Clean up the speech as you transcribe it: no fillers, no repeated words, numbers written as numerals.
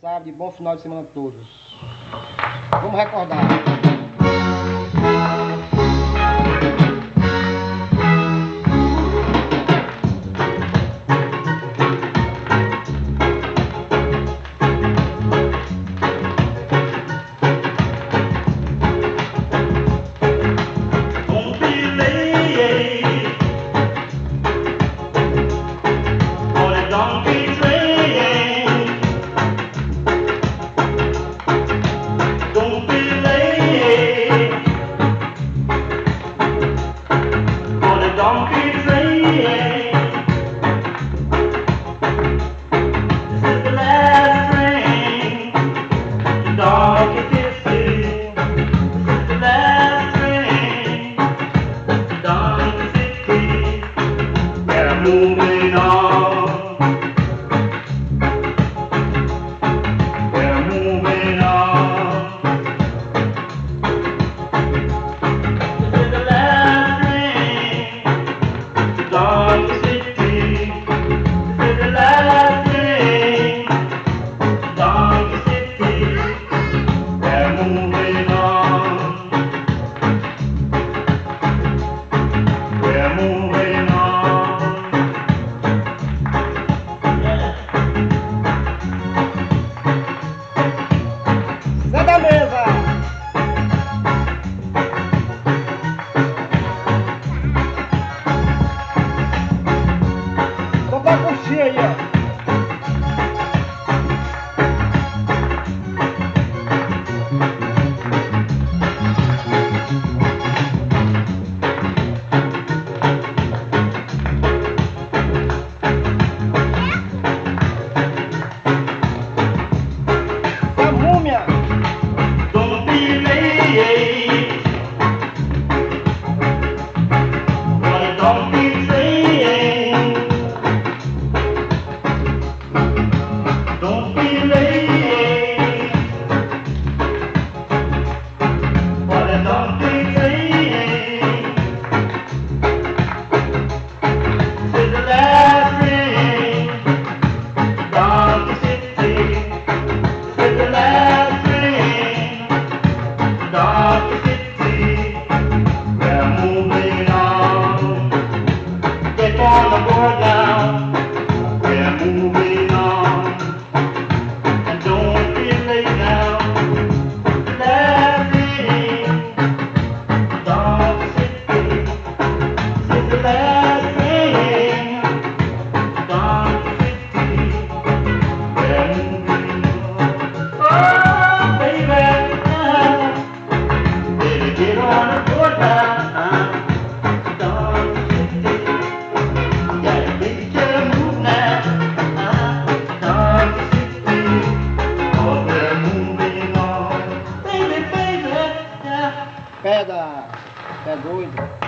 Sabe, bom final de semana a todos. Vamos recordar. Moving on, we're moving on. This is the last train to Dawg City. This is the last train to Dawg City. We're moving on. We're moving on. Da mesa! Só pra curtir aí, ó. Da múmia! Don't be late. Well, don't be saying. Don't be late. Well, don't be saying. This is the last train to Dawg City. This is the last train to Dawg City. We're moving on. Get on the board now. We're moving on. And don't be late now. The last train to Dawg City. This is the last train to Dawg City. We're moving on. Oh, baby, baby, get on the board now. Dawg City, gotta make your move now. Dawg City, oh, we're moving on. Baby, baby, yeah. Pega! É doido.